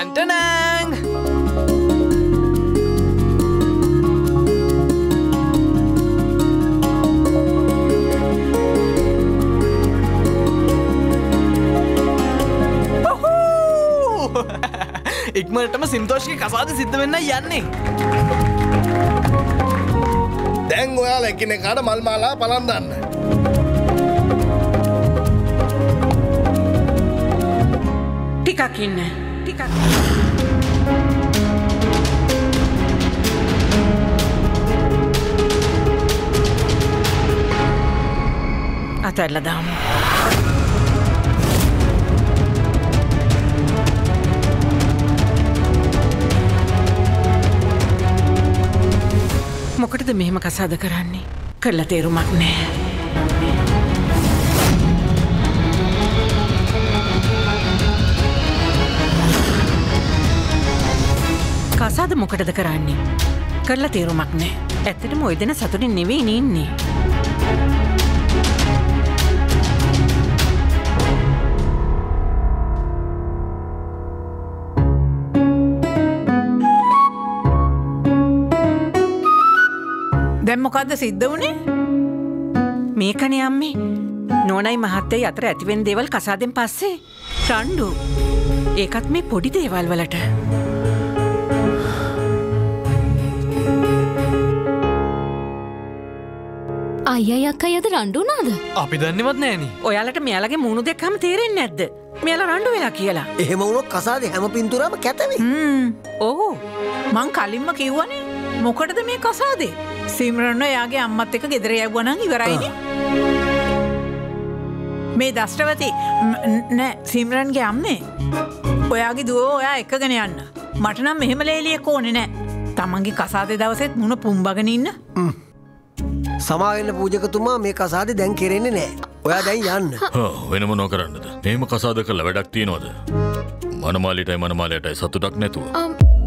ටන්ටනං ඉක්මනටම සින්තෝෂ්ගේ කසාද සිද්ධ වෙන්න යන්නේ. දැන් ඔයාලා එකිනෙකාට මල් මාලා පලන් දාන්න. ටිකක් ඉන්න. ටිකක්. අතල්ලා දාමු. මොකටද මෙහෙම කසාද කරන්නේ? කරලා තේරුමක් නෑ. කසාද මොකටද කරන්නේ? කරලා තේරුමක් නෑ. ඇත්තටම ඔය දෙන සතුටින් නෙවෙයි ඉන්නේ. දැන් මොකද්ද සිද්ධ වුනේ? මේකනේ අම්මේ. නෝනයි මහත්තයයි අතර ඇතිවෙන දේවල් කසාදෙන් පස්සේ රණ්ඩු. ඒකත් මේ පොඩි දේවල් වලට. අයියයි අක්කයි අද රණ්ඩු වුණාද? අපි දන්නේවත් නෑනේ. ඔයාලට මෙයාලගේ මූණු දැක්කම තේරෙන්නේ නැද්ද? මෙයාලා රණ්ඩු වෙලා කියලා. එහෙම වුණොත් කසාදේ හැම පින්තූරම කැතවේ. ඔව්. මං කලින්ම කිව්වනේ. මොකටද මේ කසාදේ? සිම්රන් එයාගේ අම්මත් එක්ක ගෙදර යවුවා නම් ඉවරයිනේ. මේ දෂ්ටවති නෑ සිම්රන්ගේ අම්මේ. ඔයාගේ දුව ඔයා එක්කගෙන යන්න. මට නම් මෙහෙම ලේලියෙක් ඕනේ නෑ. තමන්ගේ කසාදේ දවසෙත් මුණ පුම්බගෙන ඉන්න. සමාවෙන්න පූජකතුමා මේ කසාදේ දැන් කෙරෙන්නේ නෑ. ඔයා දැන් යන්න. වෙන මොනව කරන්නද? මෙහෙම කසාද කරලා වැඩක් තියනවද? මනමාලිටයි මනමාලයටයි සතුටක් නැතුව.